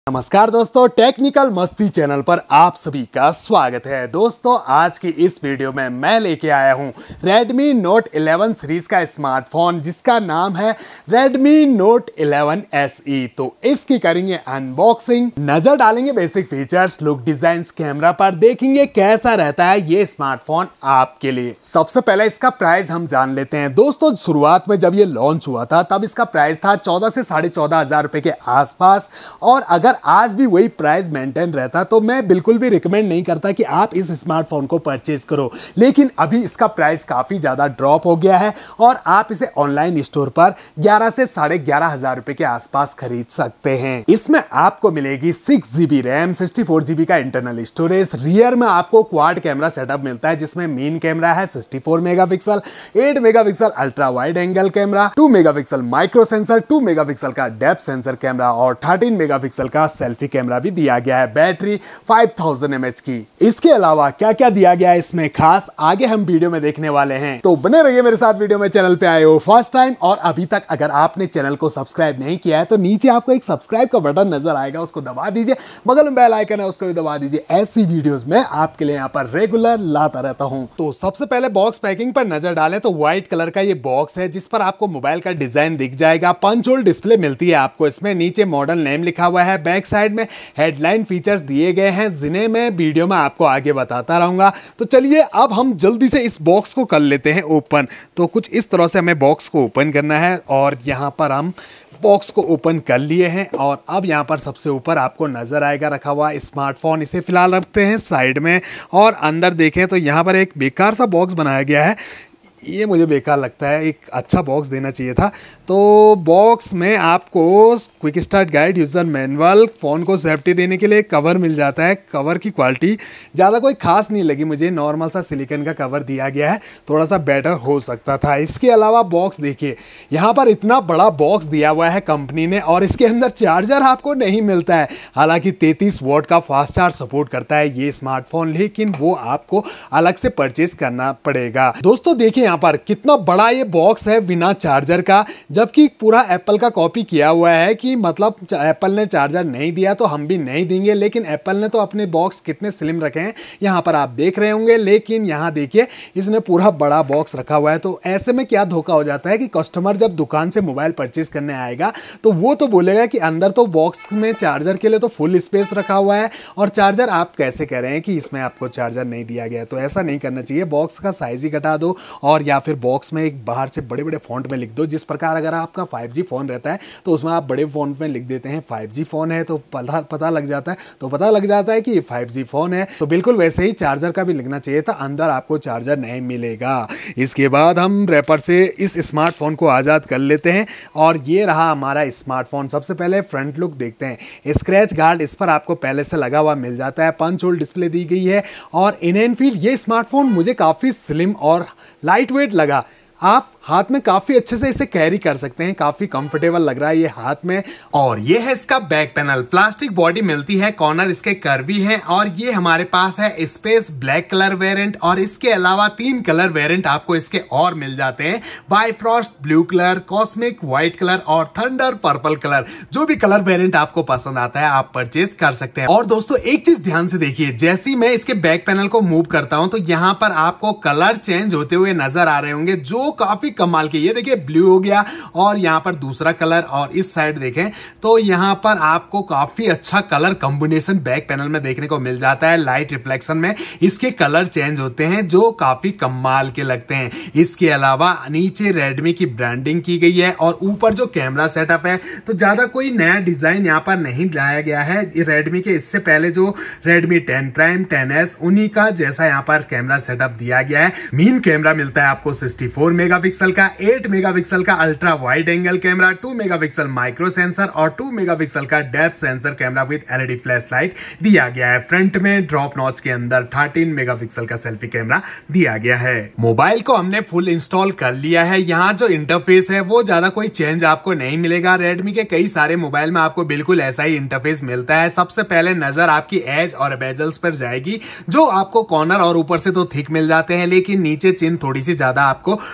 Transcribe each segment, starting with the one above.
नमस्कार दोस्तों, टेक्निकल मस्ती चैनल पर आप सभी का स्वागत है। दोस्तों आज की इस वीडियो में मैं लेके आया हूं Redmi Note 11 सीरीज का स्मार्टफोन जिसका नाम है Redmi Note 11 SE। तो इसकी करेंगे अनबॉक्सिंग, नजर डालेंगे basic features, look, design, camera पर, देखेंगे कैसा रहता है ये स्मार्टफोन आपके लिए। सबसे पहले इसका प्राइस हम जान लेते हैं। दोस्तों शुरुआत में जब ये लॉन्च हुआ था तब इसका प्राइस था 14 से 14,500 रुपए के आसपास, और अगर आज भी वही प्राइस मेंटेन रहता तो मैं बिल्कुल भी रिकमेंड नहीं करता कि आप इस स्मार्टफोन को परचेज करो। लेकिन अभी इसका प्राइस काफी ज्यादा ड्रॉप हो गया है और आप इसे ऑनलाइन स्टोर पर 11 से 11,500 रुपए के आसपास खरीद सकते हैं। इसमें आपको मिलेगी 6GB रैम, 64GB का इंटरनल स्टोरेज, रियर में आपको क्वाड कैमरा सेटअप मिलता है जिसमें मेन कैमरा है 64 megapixel, 8 megapixel ultra wide angle camera, 2 megapixel micro sensor, 2 megapixel का डेप्थ सेंसर कैमरा और 13 मेगापिक्सल का सेल्फी कैमरा भी दिया गया है। बैटरी 5000 mAh की। इसके अलावा क्या क्या दिया गया है इसमें खास, आगे हम वीडियो में देखने वाले हैं, तो बने रहिए मेरे साथ। वीडियो में चैनल पे आए हो फर्स्ट टाइम और अभी तक अगर आपने चैनल को सब्सक्राइब नहीं किया है तो नीचे आपको एक सब्सक्राइब का बटन नजर आएगा, उसको दबा दीजिए। बगल में बेल आइकन है उसको भी दबा दीजिए। ऐसी वीडियोस मैं आपके लिए यहाँ पर रेगुलर लाता रहता हूँ। तो सबसे पहले बॉक्स पैकिंग पर नजर डालें तो व्हाइट कलर का ये बॉक्स है जिस पर आपको मोबाइल का डिजाइन दिख जाएगा। पंच होल डिस्प्ले मिलती है आपको इसमें, नीचे मॉडल नेम लिखा हुआ है, बैक साइड में हेडलाइन फीचर्स दिए गए हैं जिन्हें मैं वीडियो में आपको आगे बताता रहूंगा। तो चलिए अब हम जल्दी से इस बॉक्स को कर लेते हैं ओपन। तो कुछ इस तरह से हमें बॉक्स को ओपन करना है और यहां पर हम बॉक्स को ओपन कर लिए हैं और अब यहां पर सबसे ऊपर आपको नजर आएगा रखा हुआ स्मार्टफोन। इसे फिलहाल रखते हैं साइड में और अंदर देखें तो यहां पर एक बेकार सा बॉक्स बनाया गया है। ये मुझे बेकार लगता है, एक अच्छा बॉक्स देना चाहिए था। तो बॉक्स में आपको quick start guide, user manual, phone को सेफ्टी देने के लिए कवर मिल जाता है। कवर की क्वालिटी ज़्यादा कोई खास नहीं लगी मुझे, नॉर्मल सा सिलिकॉन का कवर दिया गया है, थोड़ा सा बेटर हो सकता था। इसके अलावा बॉक्स देखिए, यहाँ पर इतना बड़ा बॉक्स दिया हुआ है कंपनी ने और इसके अंदर चार्जर आपको नहीं मिलता है। हालांकि 33 वॉट का फास्ट चार्ज सपोर्ट करता है ये स्मार्टफोन, लेकिन वो आपको अलग से परचेज करना पड़ेगा। दोस्तों देखिए यहाँ पर कितना बड़ा ये बॉक्स है बिना चार्जर का, जबकि पूरा एप्पल का कॉपी किया हुआ है कि मतलब एप्पल ने चार्जर नहीं दिया तो हम भी नहीं देंगे। लेकिन एप्पल ने तो अपने बॉक्स कितने स्लिम रखे हैं यहाँ पर आप देख रहे होंगे, लेकिन यहाँ देखिए इसने पूरा बड़ा बॉक्स रखा हुआ है। तो ऐसे में क्या धोखा हो जाता है कि कस्टमर जब दुकान से मोबाइल परचेज करने आएगा तो वो तो बोलेगा कि अंदर तो बॉक्स में चार्जर के लिए तो फुल स्पेस रखा हुआ है और चार्जर आप कैसे कह रहे हैं कि इसमें आपको चार्जर नहीं दिया गया। तो ऐसा नहीं करना चाहिए, बॉक्स का साइज ही घटा दो और या फिर बॉक्स में एक बाहर से बड़े बड़े फॉन्ट में लिख दो। जिस प्रकार अगर आपका 5G फोन रहता है तो उसमें आप बड़े फॉन्ट में लिख देते हैं 5G फोन है, तो पता लग जाता है, तो पता लग जाता है कि ये 5G फोन है। तो बिल्कुल वैसे ही चार्जर का भी लिखना चाहिए था, अंदर आपको चार्जर नहीं मिलेगा। इसके बाद हम रैपर से इस स्मार्टफोन को आज़ाद कर लेते हैं और ये रहा हमारा स्मार्टफोन। सबसे पहले फ्रंट लुक देखते हैं। स्क्रैच गार्ड इस पर आपको पहले से लगा हुआ मिल जाता है, पंच होल डिस्प्ले दी गई है और इन एंड फील ये स्मार्टफोन मुझे काफ़ी स्लिम और लाइट वेट लगा। आप हाथ में काफी अच्छे से इसे कैरी कर सकते हैं, काफी कंफर्टेबल लग रहा है ये हाथ में। और ये है इसका बैक पैनल, प्लास्टिक बॉडी मिलती है, कॉर्नर इसके कर्वी है और ये हमारे पास है स्पेस ब्लैक कलर वेरिएंट और इसके अलावा 3 कलर वेरिएंट आपको इसके और मिल जाते हैं, Bifrost blue colour, cosmic white colour और थंडर पर्पल कलर। जो भी कलर वेरिएंट आपको पसंद आता है आप परचेज कर सकते हैं। और दोस्तों एक चीज ध्यान से देखिए, जैसे ही मैं इसके बैक पैनल को मूव करता हूं तो यहाँ पर आपको कलर चेंज होते हुए नजर आ रहे होंगे जो काफी कमाल के। ये देखिए ब्लू हो गया और यहां पर दूसरा कलर, और इस साइड देखें तो यहां पर आपको काफी अच्छा कलर कॉम्बिनेशन बैक पैनल में देखने को मिल जाता है। लाइट रिफ्लेक्शन में इसके कलर चेंज होते हैं जो काफी कमाल के लगते हैं। इसके अलावा नीचे रेडमी की ब्रांडिंग की गई है और ऊपर जो कैमरा सेटअप है तो ज्यादा कोई नया डिजाइन यहां पर नहीं लाया गया है। रेडमी के इससे पहले जो रेडमी 10 प्राइम 10S उन्हीं का जैसा यहां पर कैमरा सेटअप दिया गया है। मेन कैमरा मिलता है आपको 64 मेगापिक्सल का, 8 मेगापिक्सल का ultra wide angle camera, 2 megapixel micro sensor और 2 मेगापिक्सल का depth sensor camera with LED flash light दिया गया है। फ्रंट में ड्रॉप नॉच के अंदर 13 मेगापिक्सल का सेल्फी कैमरा दिया गया है। मोबाइल को हमने फुल इंस्टॉल कर लिया है। यहाँ जो इंटरफेस है वो ज्यादा कोई चेंज आपको नहीं मिलेगा। रेडमी के कई सारे मोबाइल में आपको बिल्कुल ऐसा ही इंटरफेस मिलता है। सबसे पहले नजर आपकी एज और बेजल्स पर जाएगी, जो आपको कॉर्नर और ऊपर से तो थिक मिल जाते हैं, लेकिन नीचे चिन थोड़ी सी ज्यादा आपको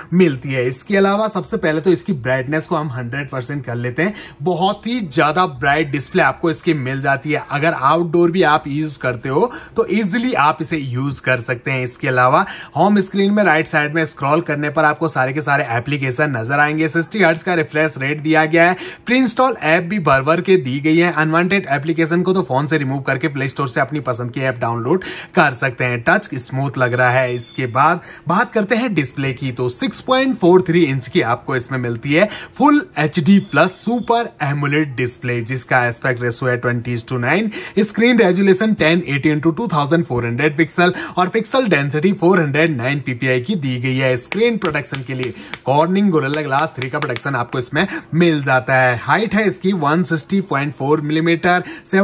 मिलती है। इसके अलावा सबसे पहले तो इसकी ब्राइटनेस को हम 100% कर लेते हैं। बहुत ही ज्यादा ब्राइट डिस्प्ले आपको इसकी मिल जाती है। अगर आउटडोर भी आप यूज करते हो तो इजिली आप इसे यूज कर सकते हैं। इसके अलावा होम स्क्रीन में राइट साइड में स्क्रॉल करने पर आपको सारे के सारे एप्लीकेशन नजर आएंगे। 60 हर्ट्ज का रिफ्रेश रेट दिया गया है। प्री इंस्टॉल ऐप भी भर भर के दी गई है। अनवांटेड एप्लीकेशन को तो फोन से रिमूव करके प्ले स्टोर से अपनी पसंद की ऐप डाउनलोड कर सकते हैं। टच स्मूथ लग रहा है। इसके बाद बात करते हैं डिस्प्ले की, तो 6.43 इंच की आपको इसमें मिलती है full HD plus super AMOLED display, जिसका एस्पेक्ट रेशियो है 20:9। स्क्रीन रेजोल्यूशन 1080x2400 पिक्सल और पिक्सल डेंसिटी 409 ppi की दी गई है। स्क्रीन प्रोटेक्शन के लिए कॉर्निंग गोरिल्ला ग्लास 3 का प्रोटेक्शन आपको इसमें मिल जाता है। हाइट है इसकी 160.4 मिलीमीटर,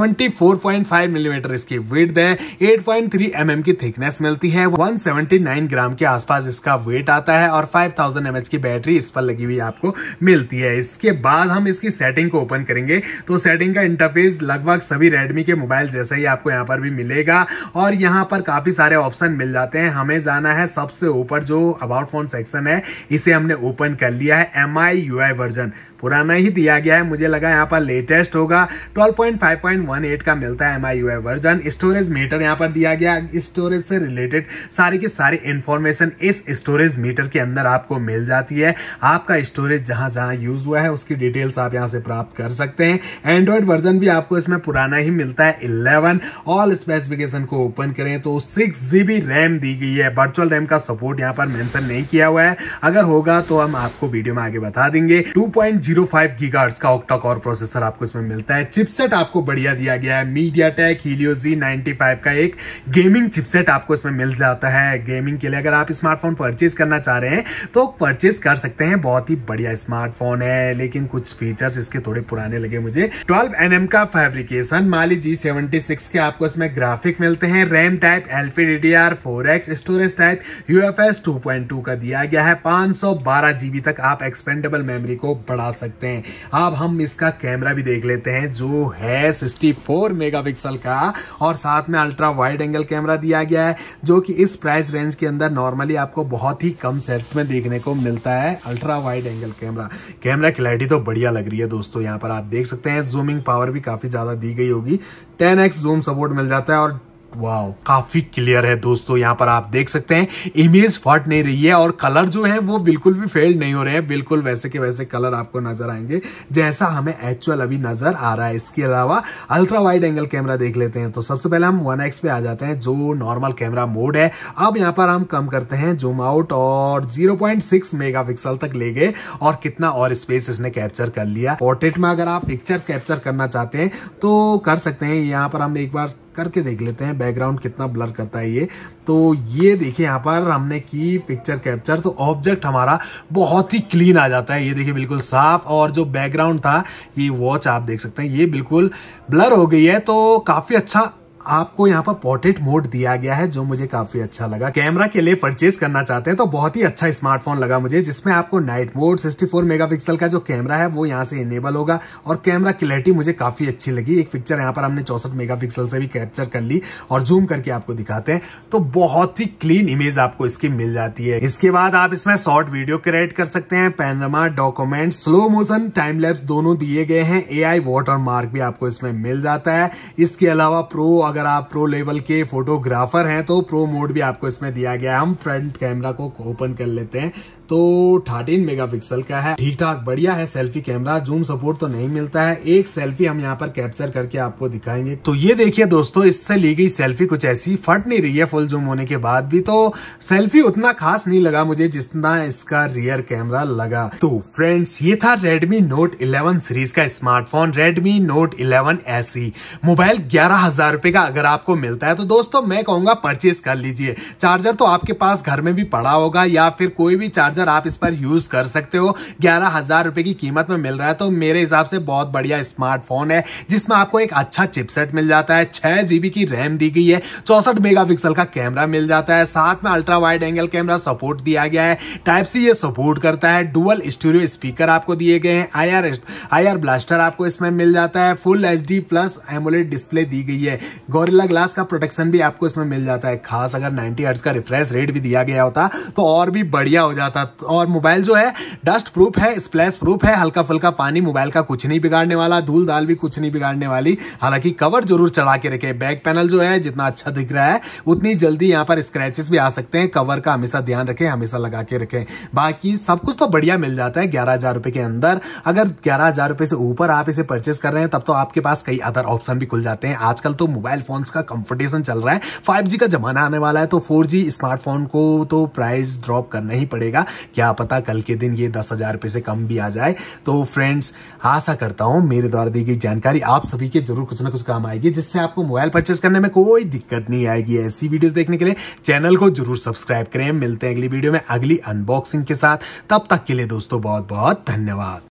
74.5 मिलीमीटर इसकी विड्थ है, 8.3 mm की थिकनेस मिलती है, 179 ग्राम के आसपास इसका वेट आता है और 5000 mAh की बैटरी इस पर लगी हुई आपको मिलती है। इसके बाद हम इसकी सेटिंग को ओपन करेंगे तो सेटिंग का इंटरफेस लगभग सभी रेडमी के मोबाइल जैसा ही आपको यहाँ पर भी मिलेगा और यहाँ पर काफी सारे ऑप्शन मिल जाते हैं। हमें जाना है सबसे ऊपर जो अबाउट फोन सेक्शन है, इसे हमने ओपन कर लिया है। MIUI वर्जन पुराना ही दिया गया है, मुझे लगा यहाँ पर लेटेस्ट होगा। 12.5.18 का मिलता है MIUI वर्जन। स्टोरेज मीटर यहाँ पर दिया गया, स्टोरेज से रिलेटेड सारी की सारी इंफॉर्मेशन इस स्टोरेज मीटर के अंदर आपको मिल जाती है। आपका स्टोरेज जहां जहां यूज हुआ है उसकी डिटेल्स आप यहाँ से प्राप्त कर सकते हैं। एंड्रॉइड वर्जन भी आपको इसमें पुराना ही मिलता है 11। ऑल स्पेसिफिकेशन को ओपन करें तो 6GB रैम दी गई है। वर्चुअल रैम का सपोर्ट यहाँ पर मेंशन नहीं किया हुआ है, अगर होगा तो हम आपको वीडियो में आगे बता देंगे। 2.05 गीगाहर्ट्ज का ऑक्टा कोर प्रोसेसर आपको इसमें मिलता है। चिपसेट आपको बढ़िया दिया गया है, मीडियाटेक हीलियो Z95 का एक गेमिंग चिपसेट आपको इसमें मिल जाता है। गेमिंग के लिए अगर आप स्मार्टफोन परचेज करना चाह रहे हैं तो परचेज कर सकते हैं। बहुत ही बढ़िया स्मार्टफोन है, लेकिन कुछ फीचर्स इसके थोड़े पुराने लगे मुझे। 12 nm का फैब्रिकेशन, Mali G76 के आपको इसमें ग्राफिक मिलते हैं। RAM type LPDDR4X, storage type UFS 2.2 का दिया गया है। 512 GB तक आप एक्सपेंडेबल मेमोरी को बढ़ा सकते हैं। अब हम इसका कैमरा भी देख लेते हैं जो है 64 मेगापिक्सल का और साथ में अल्ट्रा वाइड एंगल कैमरा दिया गया है, जो कि इस प्राइस रेंज के अंदर नॉर्मली आपको बहुत ही कम सेट में देखने को मिलता है। Ultra wide angle camera clarity तो बढ़िया लग रही है दोस्तों, यहाँ पर आप देख सकते हैं। जूमिंग पावर भी काफी ज्यादा दी गई होगी, 10x जूम सपोर्ट मिल जाता है और वाओ काफी क्लियर है दोस्तों। यहाँ पर आप देख सकते हैं इमेज फट नहीं रही है और कलर जो है वो बिल्कुल भी फेड नहीं हो रहे हैं, बिल्कुल वैसे के वैसे कलर आपको नजर आएंगे जैसा हमें एक्चुअल अभी नजर आ रहा है। इसके अलावा अल्ट्रा वाइड एंगल कैमरा देख लेते हैं तो सबसे पहले हम 1x पे आ जाते हैं जो नॉर्मल कैमरा मोड है। अब यहाँ पर हम कम करते हैं जूम आउट और 0.6 मेगापिक्सल तक ले गए और कितना और स्पेस इसने कैप्चर कर लिया। पोर्ट्रेट में अगर आप पिक्चर कैप्चर करना चाहते हैं तो कर सकते हैं। यहाँ पर हम एक बार करके देख लेते हैं बैकग्राउंड कितना ब्लर करता है ये। तो ये देखिए यहाँ पर हमने की पिक्चर कैप्चर तो ऑब्जेक्ट हमारा बहुत ही क्लीन आ जाता है। ये देखिए बिल्कुल साफ, और जो बैकग्राउंड था ये वॉच आप देख सकते हैं ये बिल्कुल ब्लर हो गई है। तो काफी अच्छा आपको यहाँ पर पोर्ट्रेट मोड दिया गया है जो मुझे काफी अच्छा लगा। कैमरा के लिए परचेज करना चाहते हैं तो बहुत ही अच्छा स्मार्टफोन लगा मुझे, जिसमें आपको नाइट मोड 64 मेगापिक्सल का जो कैमरा है वो यहाँ से इनेबल होगा और कैमरा क्लैरिटी मुझे काफी अच्छी लगी। एक पिक्चर यहाँ पर हमने 64 मेगापिक्सल से भी कैप्चर कर ली और जूम करके आपको दिखाते हैं तो बहुत ही क्लीन इमेज आपको इसकी मिल जाती है। इसके बाद आप इसमें शॉर्ट वीडियो क्रिएट कर सकते हैं। Panorama, document, slow motion, time lapse दोनों दिए गए हैं। AI वाटर मार्क भी आपको इसमें मिल जाता है। इसके अलावा अगर आप प्रो लेवल के फोटोग्राफर हैं तो प्रो मोड भी आपको इसमें दिया गया है। हम फ्रंट कैमरा को ओपन कर लेते हैं तो 13 मेगापिक्सल का है, ठीक ठाक बढ़िया है सेल्फी कैमरा। जूम सपोर्ट तो नहीं मिलता है। एक सेल्फी हम यहाँ पर कैप्चर करके आपको दिखाएंगे। तो ये देखिए दोस्तों, इससे ली गई सेल्फी कुछ ऐसी फट नहीं रही है फुल जूम होने के बाद भी, तो सेल्फी उतना खास नहीं लगा मुझे जितना इसका रियर कैमरा लगा। तो फ्रेंड्स ये था Redmi Note 11 सीरीज का smartphone Redmi Note 11 SE। Mobile 11,000 रुपए का अगर आपको मिलता है तो दोस्तों मैं कहूंगा परचेज कर लीजिए। चार्जर तो आपके पास घर में भी पड़ा होगा या फिर कोई भी चार्जर आप इस पर यूज कर सकते हो। 11,000 रुपए की कीमत में मिल रहा है तो मेरे हिसाब से बहुत बढ़िया स्मार्टफोन है, जिसमें आपको एक अच्छा चिपसेट मिल जाता है, 6 GB की रैम दी गई है, 64 मेगापिक्सल का कैमरा मिल जाता है, साथ में ultra wide angle camera support दिया गया है, टाइप सी ये सपोर्ट करता है, डुअल स्टीरियो स्पीकर आपको दिए गए हैं, IR ब्लास्टर आपको इसमें मिल जाता है, full HD plus AMOLED display दी गई है, गोरिल्ला ग्लास का प्रोटेक्शन भी आपको इसमें मिल जाता है। खास अगर 90 हर्ट्ज का रिफ्रेश रेट भी दिया गया होता तो और भी बढ़िया हो जाता था। और मोबाइल जो है डस्ट प्रूफ है, स्प्लैश प्रूफ है, हल्का फुल्का पानी मोबाइल का कुछ नहीं बिगाड़ने वाला, धूल दाल भी कुछ नहीं बिगाड़ने वाली। हालांकि कवर जरूर चढ़ा के रखे। बैक पैनल जो है जितना अच्छा दिख रहा है उतनी जल्दी यहाँ पर स्क्रैचेस भी आ सकते हैं। कवर का हमेशा ध्यान रखें, हमेशा लगा के रखें। बाकी सब कुछ तो बढ़िया मिल जाता है 11,000 रुपए के अंदर। अगर 11,000 रुपए से ऊपर आप इसे परचेस कर रहे हैं तब तो आपके पास कई अदर ऑप्शन भी खुल जाते हैं। आजकल तो मोबाइल फोन्स का कंपटीशन चल रहा है, 5G का जमाना आने वाला है, तो 4G स्मार्टफोन को तो प्राइस ड्रॉप करना ही पड़ेगा। क्या पता कल के दिन ये 10,000 रुपए से कम भी आ जाए। तो फ्रेंड्स, आशा करता हूं मेरे द्वारा दी गई जानकारी आप सभी के जरूर कुछ ना कुछ काम आएगी, जिससे आपको मोबाइल परचेस करने में कोई दिक्कत नहीं आएगी। ऐसी वीडियोस देखने के लिए चैनल को जरूर सब्सक्राइब करें। मिलते हैं अगली वीडियो में अगली अनबॉक्सिंग के साथ। तब तक के लिए दोस्तों बहुत बहुत धन्यवाद।